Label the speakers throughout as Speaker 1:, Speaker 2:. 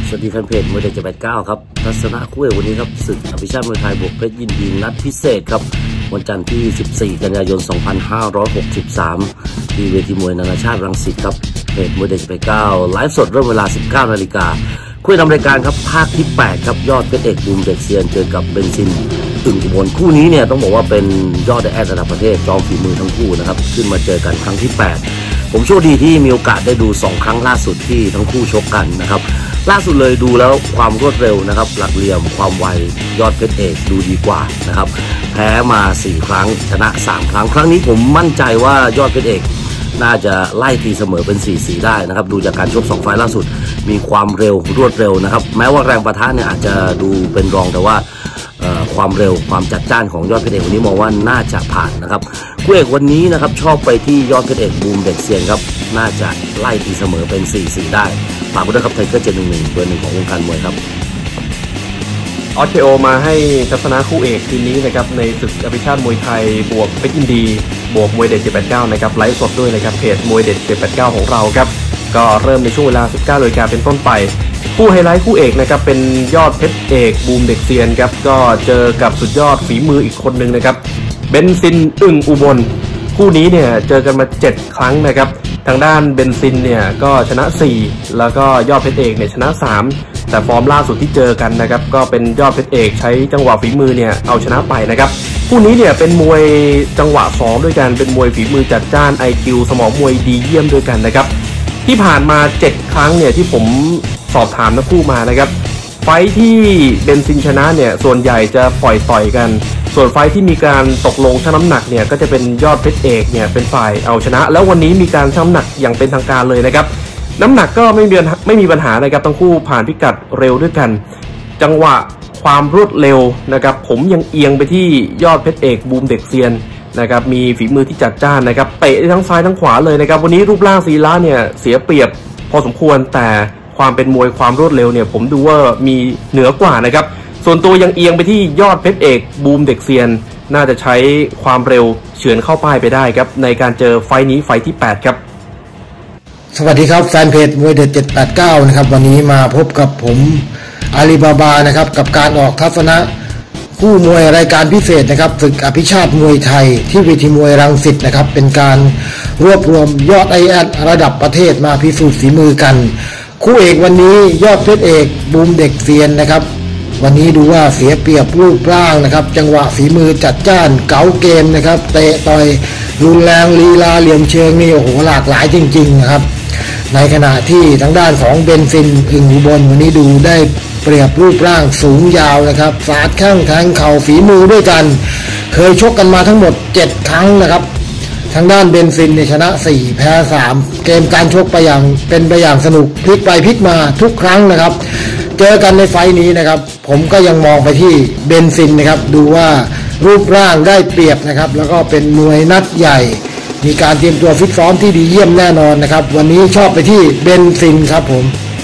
Speaker 1: สวัสดีแฟนเพจมวยเด็ก789ครับทัศนะคู่เอกวันนี้ครับศึกอภิชาติมวยไทยบวกเพชรยินดีนัดพิเศษครับวันจันทร์ที่14กันยายน2563ที่เวทีมวยนานาชาติรังสิตครับเพจมวยเด็ก789ไลฟ์สดเริ่มเวลา 19 นาฬิกาคู่นำรายการครับภาคที่8ครับยอดเพชรเอกบูมเด็กเซียนเจอกับเบนซินอึ่งอุบลคู่นี้เนี่ยต้องบอกว่าเป็นยอดไดแอดระดับประเทศจอมฝีมือทั้งคู่นะครับขึ้นมาเจอกันครั้งที่8ผมโชคดีที่มีโอกาสได้ดู2ครั้งล่าสุดที่ทั้งคู่ชกกันนะครับล่าสุดเลยดูแล้วความรวดเร็วนะครับหลักเหลี่ยมความไวยอดเพชรเอกดูดีกว่านะครับแพ้มา4ครั้งชนะ3ครั้งครั้งนี้ผมมั่นใจว่ายอดเพชรเอกน่าจะไล่ตีเสมอเป็น 4-4 ได้นะครับดูจากการชก2ไฟล์ล่าสุดมีความเร็วรวดเร็วนะครับแม้ว่าแรงปะทะเนี่ยอาจจะดูเป็นรองแต่ว่าความเร็วความจัดจ้านของยอดเพชรเอกวันนี้มองว่าน่าจะผ่านนะครับคู่เอกวันนี้นะครับชอบไปที่ยอดเพชรเอกบูมเด็กเซียนครับน่าจะไล่ตีเสมอเป็น 4-4 ได้ฝากไว้ด้วยครับไทเกอร์711ตัวหนึ่งของวงการมวยครับ
Speaker 2: RKO มาให้ทัศนะคู่เอกทีนี้นะครับในศึกอภิชาติมวยไทยบวกเพชรยินดีบวกมวยเด็ด789นะครับไลฟ์สดด้วยนะครับเพจมวยเด็ด789ของเราครับก็เริ่มในช่วงเวลา 19 นาฬิกาเป็นต้นไปคู่ไฮไลท์คู่เอกนะครับเป็นยอดเพชรเอกบูมเด็กเซียนครับก็เจอกับสุดยอดฝีมืออีกคนหนึ่งนะครับเบนซินอึ่งอุบลคู่นี้เนี่ยเจอกันมา7ครั้งนะครับทางด้านเบนซินเนี่ยก็ชนะ4แล้วก็ยอดเพชรเอกเนี่ยชนะ3แต่ฟอร์มล่าสุดที่เจอกันนะครับก็เป็นยอดเพชรเอกใช้จังหวะฝีมือเนี่ยเอาชนะไปนะครับคู่นี้เนี่ยเป็นมวยจังหวะซ้อมด้วยกันเป็นมวยฝีมือจัดจ้าน IQ สมองมวยดีเยี่ยมด้วยกันนะครับที่ผ่านมา7ครั้งเนี่ยที่ผมสอบถามนักคู่มานะครับไฟที่เบนซินชนะเนี่ยส่วนใหญ่จะปล่อยต่อยกันส่วนไฟที่มีการตกลงชั่งน้ำหนักเนี่ยก็จะเป็นยอดเพชรเอกเนี่ยเป็นฝ่ายเอาชนะแล้ววันนี้มีการชั่งน้ำหนักอย่างเป็นทางการเลยนะครับน้ำหนักก็ไม่มีปัญหานะครับทั้งคู่ผ่านพิกัดเร็วด้วยกันจังหวะความรวดเร็วนะครับผมยังเอียงไปที่ยอดเพชรเอกบูมเด็กเซียนนะครับมีฝีมือที่จัดจ้านนะครับเตะได้ทั้งซ้ายทั้งขวาเลยนะครับวันนี้รูปร่างศีละเนี่ยเสียเปรียบพอสมควรแต่ความเป็นมวยความรวดเร็วเนี่ยผมดูว่ามีเหนือกว่านะครับส่วนตัวยังเอียงไปที่ยอดเพชรเอกบูมเด็กเซียนน่าจะใช้ความเร็วเฉือนเข้าป้ายไปได้ครับในการเจอไฟนี้ไฟที่8ครับ
Speaker 3: สวัสดีครับแฟนเพจมวยเด็ด789นะครับวันนี้มาพบกับผมอาลีบาบานะครับกับการออกทัศนะคู่มวยรายการพิเศษนะครับศึกอภิชาติมวยไทยที่เวทีมวยรังสิตนะครับเป็นการรวบรวมยอดIATระดับประเทศมาพิสูจน์ฝีมือกันคู่เอกวันนี้ยอดเพชรเอกบูมเด็กเซียนนะครับวันนี้ดูว่าเสียเปรียบรูปร่างนะครับจังหวะฝีมือจัดจ้านเก๋าเกมนะครับเตะต่อยรุนแรงลีลาเหลี่ยมเชิงนี่โอ้โหหลากหลายจริงๆนะครับในขณะที่ทางด้านของเบนซินอึ่งอุบลวันนี้ดูได้เปรียบรูปร่างสูงยาวนะครับสาดแข้งแทงเข่าฝีมือด้วยกันเคยชกกันมาทั้งหมด7ครั้งนะครับทางด้านเบนซินเนี่ยชนะ4แพ้3เกมการชกไปอย่างสนุกพลิกไปพลิกมาทุกครั้งนะครับเจอกันในไฟนี้นะครับผมก็ยังมองไปที่เบนซินนะครับดูว่ารูปร่างได้เปรียบนะครับแล้วก็เป็นมวยนัดใหญ่มีการเตรียมตัวฟิตซ้อมที่ดีเยี่ยมแน่นอนนะครับวันนี้ชอบไปที่เบนซินครับผม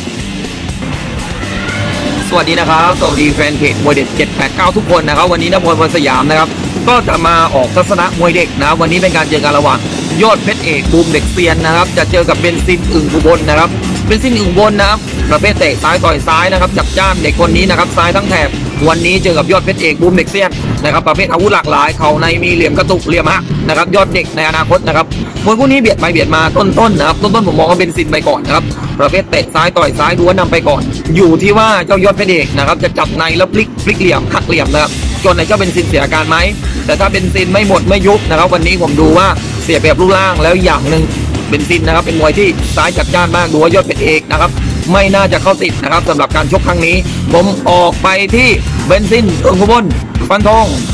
Speaker 4: สวัสดีนะครับสวัสดีแฟนเพจมวยเด็ด789ทุกคนนะครับวันนี้ณพล สยามนะครับก็จะมาออกทัศนะมวยเด็กนะวันนี้เป็นการเจอกันระหว่างยอดเพชรเอกบูมเด็กเซียนนะครับจะเจอกับเบนซินอึ่งอุบลนะครับเบนซินอึ่งอุบลนะครับประเภทเตะซ้ายต่อยซ้ายนะครับจับจ้านเด็กคนนี้นะครับซ้ายทั้งแถบวันนี้เจอกับยอดเพชรเอกบูมเด็กเซียนนะครับประเภทอาวุธหลากหลายเข่าในมีเหลี่ยมกระตุกเหลี่ยมหักนะครับยอดเด็กในอนาคตนะครับมวยคู่นี้เบียดไปเบียดมาต้นนะครับต้นผมมองว่าเบนซินไปก่อนนะครับประเภทเตะซ้ายต่อยซ้ายดูว่านำไปก่อนอยู่ที่ว่าเจ้ายอดเพชรเอกนะครับจะจับในแล้วพลิกเหลี่ยมหักเหลี่ยมนะครับจนในเจ้าเบนซินเสียอาการไหมแต่ถ้าเบนซินไม่หมดไม่ยุบนะครับวันนี้ผมดูว่าเสียเปรียบรูปร่างแล้วอย่างหนึ่งเบนซินนะครับเป็นมวยที่ซ้ายจัดจ้านมากดูว่ายอดเพชรเอกนะครับไม่น่าจะเข้าติดนะครับสำหรับการชกครั้งนี้ผมออกไปที่เบนซินอึ่งอุบลฟันธง